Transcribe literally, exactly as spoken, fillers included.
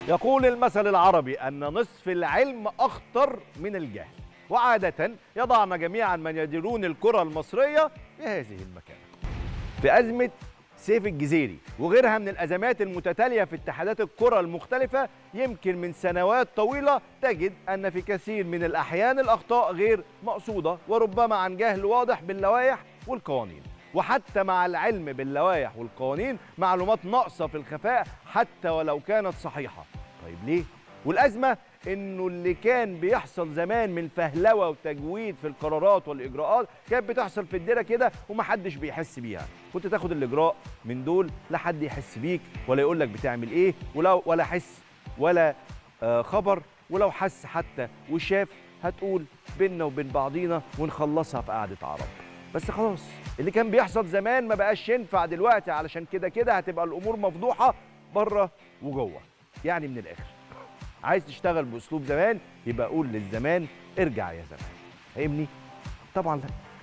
يقول المثل العربي أن نصف العلم أخطر من الجهل، وعادة يضعنا جميعا من يديرون الكرة المصرية في هذه المكانة. في أزمة سيف الجزيري وغيرها من الأزمات المتتالية في اتحادات الكرة المختلفة، يمكن من سنوات طويلة تجد أن في كثير من الأحيان الأخطاء غير مقصودة، وربما عن جهل واضح باللوائح والقوانين. وحتى مع العلم باللوائح والقوانين معلومات ناقصة في الخفاء حتى ولو كانت صحيحة. طيب ليه؟ والأزمة إنه اللي كان بيحصل زمان من فهلوة وتجويد في القرارات والإجراءات كانت بتحصل في الديرة كده ومحدش بيحس بيها. كنت تاخد الإجراء من دول لا حد يحس بيك ولا يقول لك بتعمل إيه، ولا ولا حس ولا آه خبر، ولو حس حتى وشاف هتقول بينا وبين بعضينا ونخلصها في قعدة عرب. بس خلاص اللي كان بيحصل زمان ما بقاش ينفع دلوقتي، علشان كده كده هتبقى الأمور مفضوحة بره وجوه. يعني من الآخر عايز تشتغل بأسلوب زمان يبقى قول للزمان ارجع يا زمان. فاهمني؟ طبعا لا.